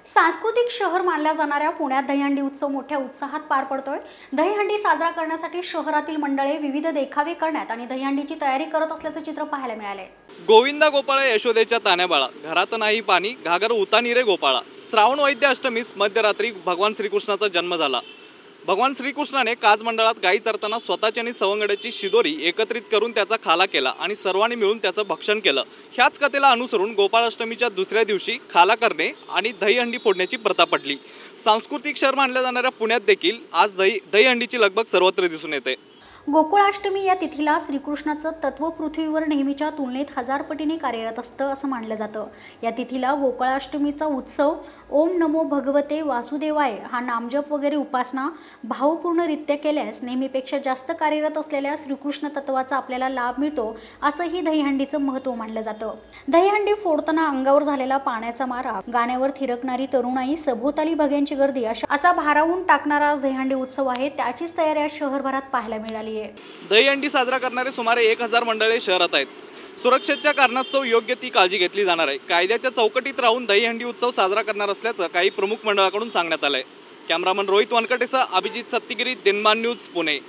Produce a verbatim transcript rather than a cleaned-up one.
सांस्कृतिक शहर मानल्या जाणाऱ्या पुण्यात दहीहंडी उत्सव मोठ्या उत्साहात पार पडतोय। दहीहंडी साजरा करण्यासाठी शहरातील मंडळे विविध देखावे करण्यात आणि दहीहंडीची तयारी करत असल्याचे चित्र पाहायला मिळाले। गोविंदा गोपाळा यशोदेच्या तान्याबाळा, घरात नाही पाणी घागर उतानी रे गोपाळा। श्रावण वैद्य अष्टमीस मध्यरात्री भगवान श्रीकृष्णाचा जन्म झाला। भगवान श्रीकृष्णाने काज मंडळात गायी चरताना स्वतःची आणि सवंगड्याची शिदोरी एकत्रित करून त्याचा खाला केला आणि सर्वांनी मिळून त्याचं भक्षण केलं। ह्याच कथेला अनुसरून गोपाळाष्टमीच्या दुसऱ्या दिवशी खाला करणे आणि दहीहंडी फोडण्याची प्रथा पडली। सांस्कृतिक शहर मानल्या जाणाऱ्या पुण्यात देखील आज दही दहीहंडीची लगबग सर्वत्र दिसून येते। गोकुळाष्टमी या तिथीला श्रीकृष्णाचं तत्व पृथ्वीवर नेहमीच्या तुलनेत हजार पटीने कार्यरत असतं असं मानलं जातं। या तिथीला गोकुळाष्टमीचा उत्सव ओम नमो भगवते वासुदेवाय हा नामजप वगैरे उपासना भावपूर्णरित्या केल्यास नेहमीपेक्षा जास्त कार्यरत असलेल्या श्रीकृष्ण तत्वाचा आपल्याला लाभ मिळतो असंही दहीहंडीचं महत्त्व मानलं जातं। दहीहंडी फोडताना अंगावर झालेला पाण्याचा मारा, गाण्यावर थिरकणारी तरुणाई, सभोवताली भग्यांची गर्दी अशा असा भारावून टाकणारा आज दहीहंडी उत्सव आहे, त्याचीच तयारी आज शहरभरात पाहायला मिळाली। दहीहंडी साजरा करणारे सुमारे एक हजार मंडळे शहरात आहेत। सुरक्षेच्या कारणास्तव योग्य ती काळजी घेतली जाणार आहे। कायद्याच्या चौकटीत राहून दहीहंडी उत्सव साजरा करणार असल्याचं काही प्रमुख मंडळाकडून सांगण्यात आलंय। कॅमेरामन रोहित वानकटेसह अभिजित सत्तिगिरी, दिनमान न्यूज, पुणे।